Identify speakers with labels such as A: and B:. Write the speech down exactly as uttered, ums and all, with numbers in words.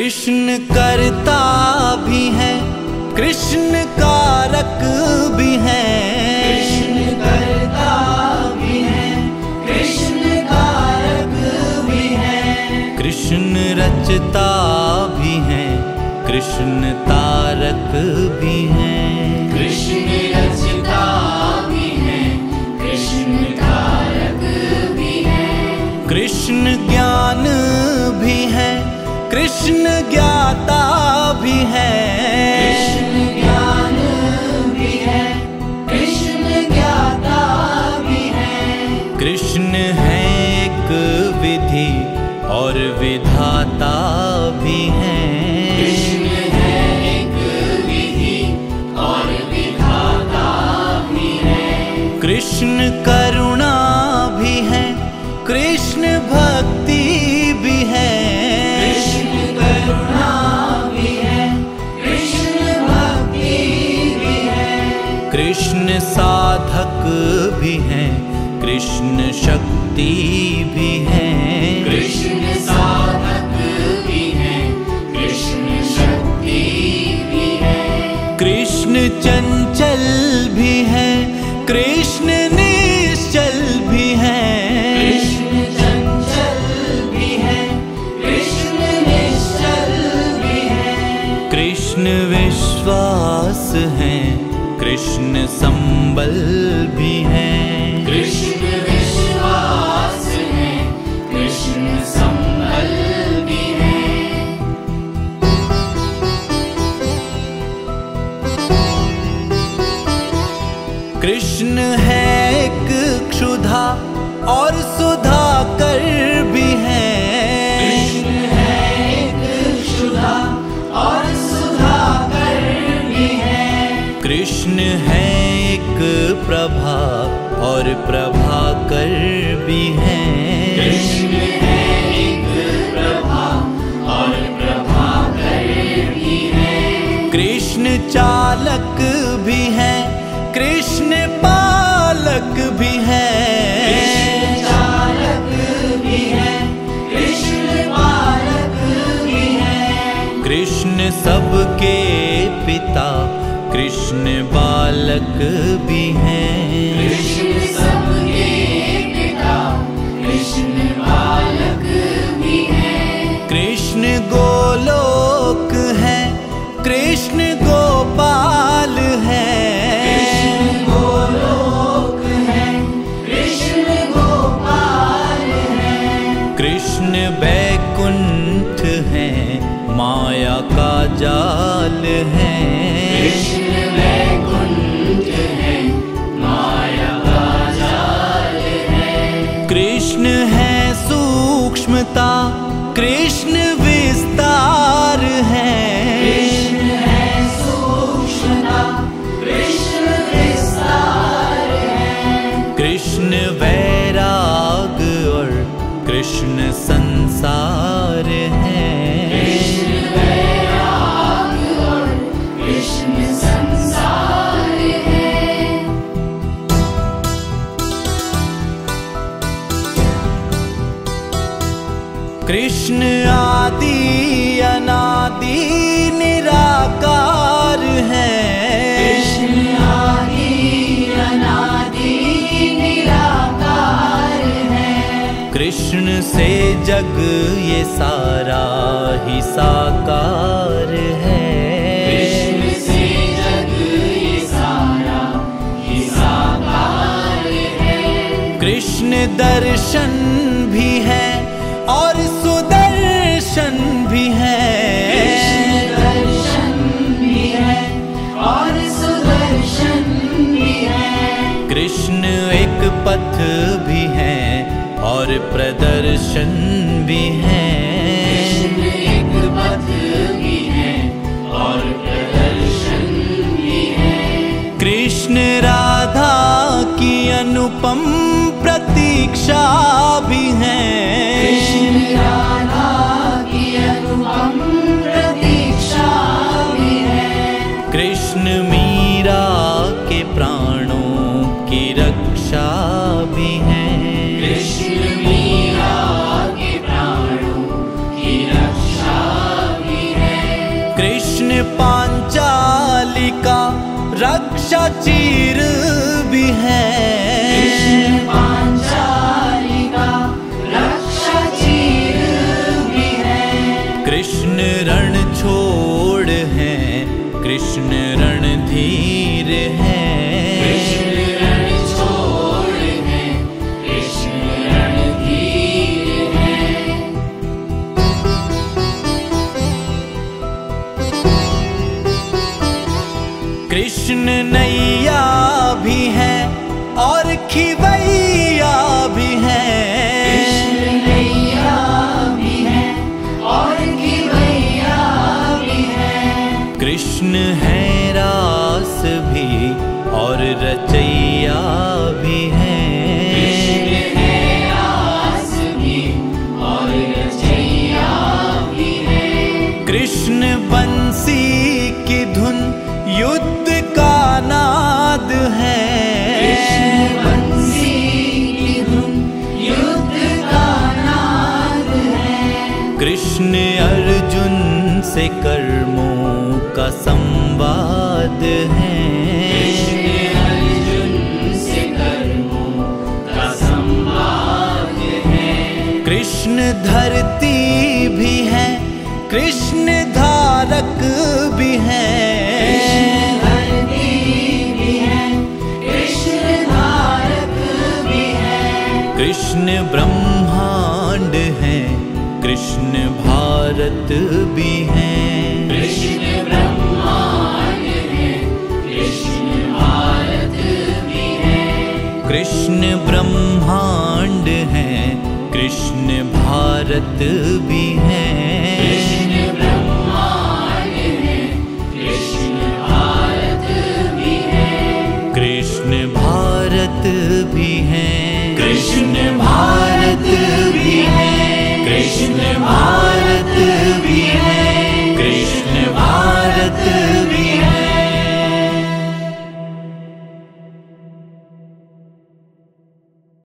A: कृष्ण करता भी है, कृष्ण कारक भी है।
B: कृष्ण करता भी है, कृष्ण कारक भी है।
A: कृष्ण रचता भी है, कृष्ण तारक भी है।
B: कृष्ण रचता भी है, कृष्ण तारक भी है।
A: कृष्ण ज्ञान भी है, कृष्ण ज्ञाता भी है।
B: कृष्ण ज्ञान भी है, कृष्ण ज्ञाता भी है।
A: कृष्ण है एक विधि और विधाता भी है।
B: कृष्ण है एक विधि और विधाता भी है।
A: कृष्ण करुणा भी है, कृष्ण भक्ति भी है।
B: कृष्ण करुणा भी है, कृष्ण भक्ति भी है।
A: कृष्ण साधक भी है, कृष्ण शक्ति भी है।
B: कृष्ण साधक भी है, कृष्ण शक्ति भी है।
A: कृष्ण चंचल भी है, कृष्ण निश्चल भी है।
B: कृष्ण चंचल भी है, कृष्ण निश्चल भी है।
A: कृष्ण विश्वास है, कृष्ण संबल भी है।
B: कृष्ण विश्वास है, कृष्ण संबल भी है।
A: कृष्ण है एक क्षुधा और सुधाकर भी है।
B: कृष्ण है एक क्षुधा और सुधाकर भी है।
A: कृष्ण है एक प्रभा और प्रभाकर भी है।
B: कृष्ण है एक प्रभा और प्रभाकर भी है।
A: कृष्ण चालक भी है, कृष्ण पालक भी है।
B: कृष्ण चालक भी है, कृष्ण पालक भी है।
A: कृष्ण सबके पिता, कृष्ण बालक भी है।
B: कृष्ण सबके पिता, कृष्ण बालक भी है।
A: कृष्ण गोलोक है, कृष्ण गोपाल है।
B: कृष्ण गोलोक है, कृष्ण गोपाल है।
A: कृष्ण बैकुंठ है, माया का जाल है।
B: कृष्ण वैकुंठ है, माया का जाल है।
A: कृष्ण है सूक्ष्मता, कृष्ण विस्तार है।
B: कृष्ण है सूक्ष्मता, कृष्ण विस्तार है।
A: कृष्ण वैराग और कृष्ण संसार है।
B: कृष्ण वैराग और कृष्ण संसार है।
A: कृष्ण आदि अनादि निराकार है।
B: कृष्ण आदि अनादि निराकार है।
A: कृष्ण से जग ये सारा ही साकार है।
B: कृष्ण से जग ये सारा ही साकार है।
A: कृष्ण दर्शन भी है और सुदर्शन भी है।
B: कृष्ण दर्शन भी है और सुदर्शन भी है।
A: कृष्ण एक पथ भी है और प्रदर्शन भी है।
B: कृष्ण एक पथ भी है और प्रदर्शन भी है।
A: कृष्ण राधा की अनुपम प्रतीक्षा भी है।
B: कृष्ण राधा की अनुपम प्रतीक्षा भी है।
A: कृष्ण मीरा के प्राणों की रक्षा भी है।
B: कृष्ण मीरा के प्राणों की रक्षा भी
A: कृष्ण पांचाली का रक्षा चीर भी है।
B: कृष्ण पांचाली का रक्षा चीर भी है।
A: कृष्ण रण छोड़ है, कृष्ण रणधीर है।
B: कृष्ण रण छोड़ है, कृष्ण रणधीर है।
A: कृष्ण नैया भी है और खिवैया भी है।
B: कृष्ण नैया भी है और खिवैया भी है।
A: कृष्ण है रास भी और रचैया भी है।
B: कृष्ण है रास भी और रचैया भी है।
A: कृष्ण बंसी की धुन युद्ध का नाद है।
B: कृष्ण बंसी की धुन युद्ध का नाद है।
A: कृष्ण अर्जुन से कर्मों का संवाद है।
B: कृष्ण अर्जुन से कर्मों का संवाद है।
A: कृष्ण धरती भी है, कृष्ण धारक भी है।
B: कृष्ण धरती भी है, कृष्ण धारक भी है।
A: कृष्ण ब्रह्मांड है, कृष्ण भारत भी है।
B: कृष्ण ब्रह्मांड है, कृष्ण भारत भी है।
A: कृष्ण ब्रह्मांड है, कृष्ण भारत भी है।